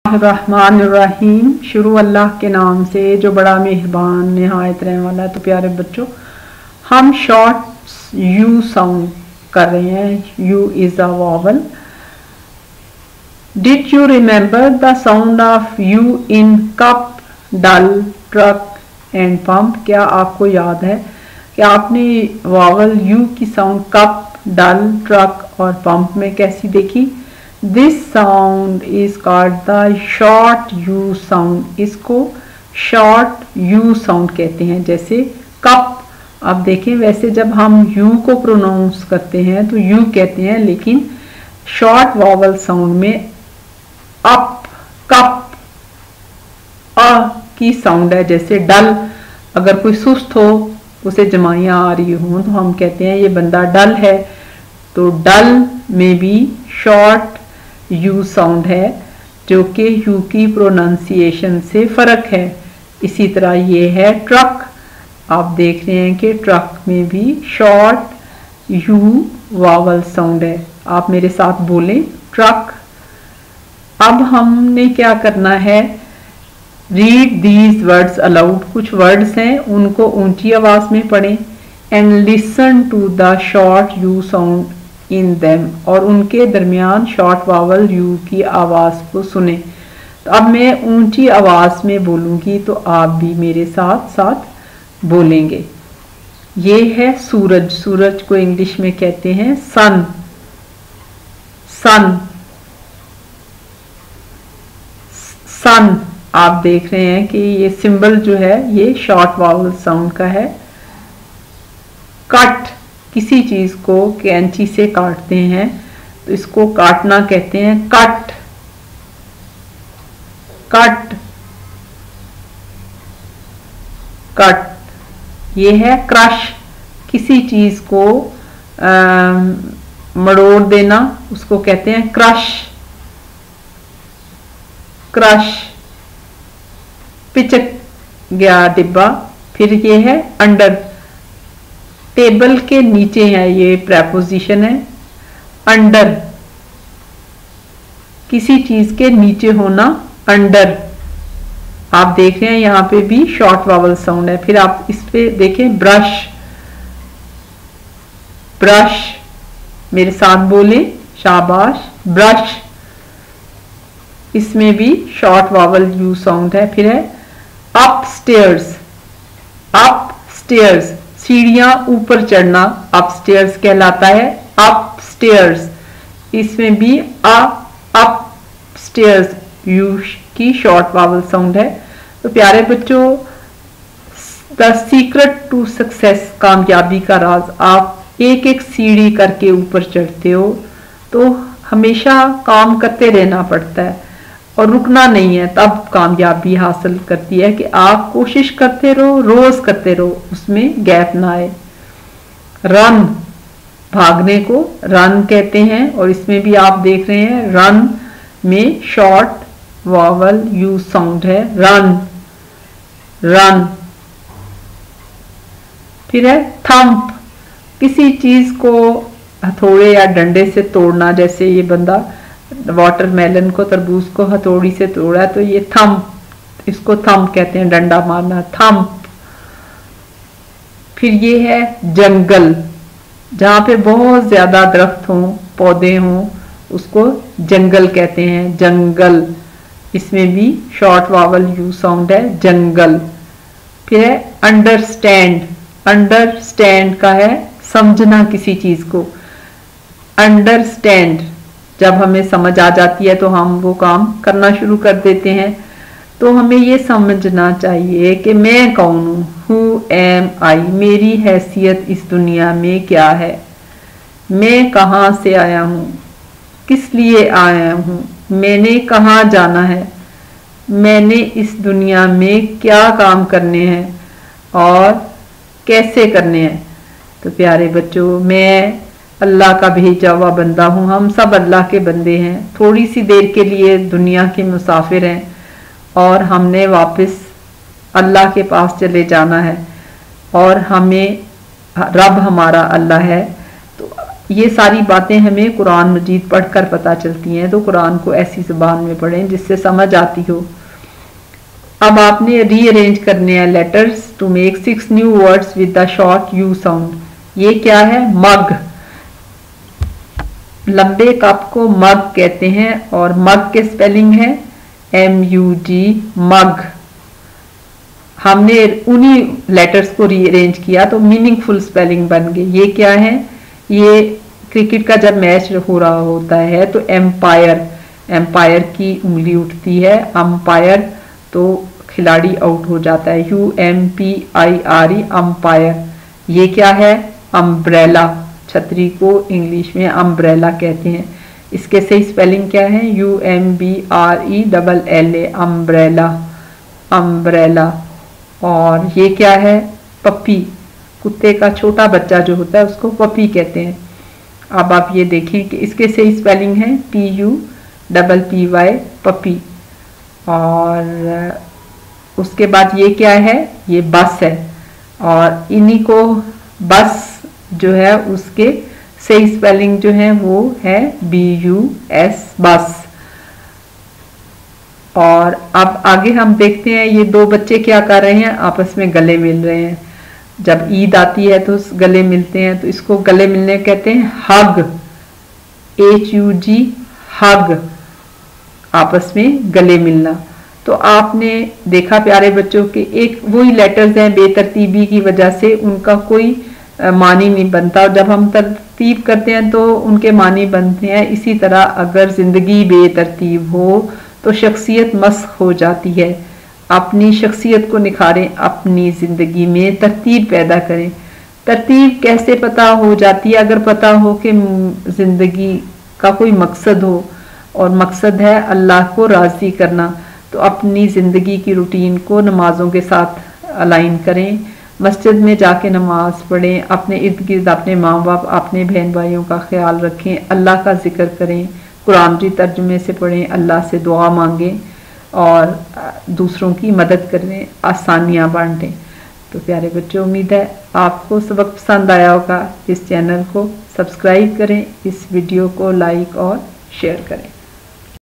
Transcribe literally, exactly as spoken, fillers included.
रहमानिर्रहीम। शुरू अल्लाह के नाम से जो बड़ा मेहरबान निहायत रहने वाला है। तो प्यारे बच्चों, हम शॉर्ट यू साउंड कर रहे हैं। U is a vowel. Did you remember the sound of U in cup, dull, truck and pump? क्या आपको याद है कि आपने वॉवल यू की साउंड कप, डल, ट्रक और पंप में कैसी देखी? This sound is called the short U sound. इसको शॉर्ट यू साउंड कहते हैं। जैसे कप, आप देखें वैसे जब हम यू को प्रोनाउंस करते हैं तो यू कहते हैं, लेकिन शॉर्ट वॉवल साउंड में अप, कप, अ की साउंड है। जैसे डल, अगर कोई सुस्त हो, उसे जमाइयाँ आ रही हों तो हम कहते हैं ये बंदा डल है। तो डल में भी शॉर्ट यू साउंड है, जो कि यू की प्रोनाउंसिएशन से फर्क है। इसी तरह ये है ट्रक। आप देख रहे हैं कि ट्रक में भी शॉर्ट यू वॉवल साउंड है। आप मेरे साथ बोलें, ट्रक। अब हमने क्या करना है, रीड दीज वर्ड्स अलाउड। कुछ वर्ड्स हैं, उनको ऊंची आवाज में पढ़ें। And listen to the short U sound in them, और उनके दरमियान शॉर्ट वावल यू की आवाज को सुने। तो अब मैं ऊंची आवाज में बोलूंगी तो आप भी मेरे साथ साथ बोलेंगे। ये है सूरज। सूरज को इंग्लिश में कहते हैं सन। सन, सन। आप देख रहे हैं कि ये सिंबल जो है ये शॉर्ट वावल साउंड का है। कट, किसी चीज को कैंची से काटते हैं तो इसको काटना कहते हैं कट। Cut, cut. ये है क्रश, किसी चीज को आ, मड़ोड़ देना, उसको कहते हैं क्रश। क्रश, पिचक गया डिब्बा। फिर ये है अंडर, टेबल के नीचे है, ये प्रेपोजिशन है। अंडर, किसी चीज के नीचे होना, अंडर। आप देख रहे हैं यहां पे भी शॉर्ट वावल साउंड है। फिर आप इस पे देखें, ब्रश। ब्रश, मेरे साथ बोलें, शाबाश, ब्रश। इसमें भी शॉर्ट वावल यू साउंड है। फिर है अपस्टेयर्स। अपस्टेयर्स, सीढ़ियां ऊपर चढ़ना अपस्टेयर्स कहलाता है। अपस्टेयर्स, इसमें भी अ, अपस्टेयर्स यू की शॉर्ट वावल साउंड है। तो प्यारे बच्चों, द सीक्रेट टू सक्सेस, कामयाबी का राज, आप एक एक सीढ़ी करके ऊपर चढ़ते हो तो हमेशा काम करते रहना पड़ता है और रुकना नहीं है, तब कामयाबी हासिल करती है कि आप कोशिश करते रहो, रोज करते रहो, उसमें गैप ना आए। रन, भागने को रन कहते हैं, और इसमें भी आप देख रहे हैं रन में शॉर्ट वॉवल यू साउंड है। Run, run. फिर है थंप, किसी चीज को हथौड़े या डंडे से तोड़ना। जैसे ये बंदा वाटरमेलन को, तरबूज को हथौड़ी से तोड़ा तो ये थंप, इसको थंप कहते हैं, डंडा मारना, थंप। फिर ये है जंगल, जहां पे बहुत ज्यादा दरख्त हों, पौधे हों, उसको जंगल कहते हैं, जंगल। इसमें भी शॉर्ट वावल यू साउंड है, जंगल। फिर है अंडरस्टैंड। अंडरस्टैंड का है समझना किसी चीज को। अंडरस्टैंड, जब हमें समझ आ जाती है तो हम वो काम करना शुरू कर देते हैं। तो हमें ये समझना चाहिए कि मैं कौन हूँ, हु एम आई, मेरी हैसियत इस दुनिया में क्या है, मैं कहाँ से आया हूँ, किस लिए आया हूँ, मैंने कहाँ जाना है, मैंने इस दुनिया में क्या काम करने हैं और कैसे करने हैं। तो प्यारे बच्चों, मैं अल्लाह का भेजा हुआ बंदा हूँ। हम सब अल्लाह के बंदे हैं, थोड़ी सी देर के लिए दुनिया के मुसाफिर हैं और हमने वापस अल्लाह के पास चले जाना है, और हमें रब हमारा अल्लाह है। तो ये सारी बातें हमें कुरान मजीद पढ़कर पता चलती हैं, तो कुरान को ऐसी ज़बान में पढ़ें जिससे समझ आती हो। अब आपने रीअरेंज करने हैं letters to make six new words with the short U sound. ये क्या है? मग। लंबे कप को मग कहते हैं और मग के स्पेलिंग है एम यू जी, मग। हमने उन्हीं लेटर्स को रीअरेंज किया तो मीनिंगफुल स्पेलिंग बन गई। ये क्या है? ये क्रिकेट का जब मैच हो रहा होता है तो एम्पायर, एम्पायर की उंगली उठती है, अंपायर, तो खिलाड़ी आउट हो जाता है। U M P I R E, umpire. ये क्या है? अम्ब्रेला। छतरी को इंग्लिश में अम्ब्रेला कहते हैं। इसके सही स्पेलिंग क्या है? U M B R E double L A, umbrella, umbrella. और ये क्या है? पपी। कुत्ते का छोटा बच्चा जो होता है उसको पपी कहते हैं। अब आप ये देखें कि इसके सही स्पेलिंग है P U double P Y, puppy. और उसके बाद ये क्या है? ये बस है और इन्हीं को बस जो है उसके सही स्पेलिंग जो है वो है बी यू एस, बस। और अब आगे हम देखते हैं ये दो बच्चे क्या कर रहे हैं, आपस में गले मिल रहे हैं। जब ईद आती है तो गले मिलते हैं, तो इसको गले मिलने कहते हैं हग, एच यू जी, हग, आपस में गले मिलना। तो आपने देखा प्यारे बच्चों के एक वही लेटर्स हैं, बेतरतीबी की वजह से उनका कोई मानी नहीं बनता और जब हम तरतीब करते हैं तो उनके मानी बनते हैं। इसी तरह अगर जिंदगी बेतरतीब हो तो शख्सियत मस्ख हो जाती है। अपनी शख्सियत को निखारें, अपनी ज़िंदगी में तरतीब पैदा करें। तरतीब कैसे पता हो जाती है? अगर पता हो कि ज़िंदगी का कोई मकसद हो और मकसद है अल्लाह को राज़ी करना, तो अपनी ज़िंदगी की रूटीन को नमाज़ों के साथ अलाइन करें। मस्जिद में जाके नमाज पढ़ें, अपने इर्द गिर्द अपने माँ बाप, अपने बहन भाइयों का ख्याल रखें, अल्लाह का जिक्र करें, कुरान की तर्जुमे से पढ़ें, अल्लाह से दुआ मांगें और दूसरों की मदद करें, आसानियाँ बांटें। तो प्यारे बच्चों, उम्मीद है आपको सबक पसंद आया होगा। इस चैनल को सब्सक्राइब करें, इस वीडियो को लाइक और शेयर करें।